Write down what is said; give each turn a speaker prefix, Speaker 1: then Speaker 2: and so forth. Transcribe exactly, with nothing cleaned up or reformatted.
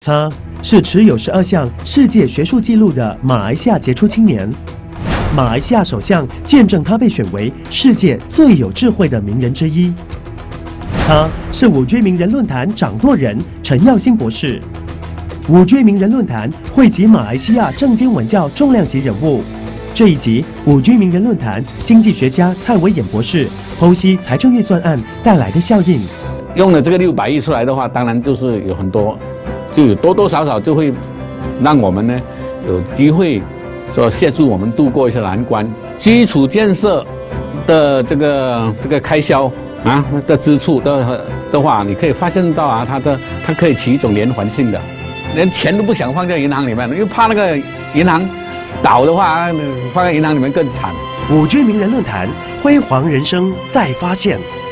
Speaker 1: 他是持有十二项世界学术纪录的马来西亚杰出青年。马来西亚首相见证他被选为世界最有智慧的名人之一。他是五 G 名人论坛掌舵人陈耀新博士。五 G 名人论坛汇集马来西亚政经文教重量级人物。这一集五 G 名人论坛经济学家蔡维衍博士剖析财政预算案带来的效应。
Speaker 2: 用了这个六百亿出来的话，当然就是有很多。就有多多少少就会让我们呢有机会说协助我们度过一些难关。基础建设的这个这个开销啊的支出的的话，你可以发现到啊，它的它可以起一种连环性的，连钱都不想放在银行里面，因为怕那个银行倒的话，放在银行里面更惨。
Speaker 1: 五 G 名人论坛，辉煌人生再发现。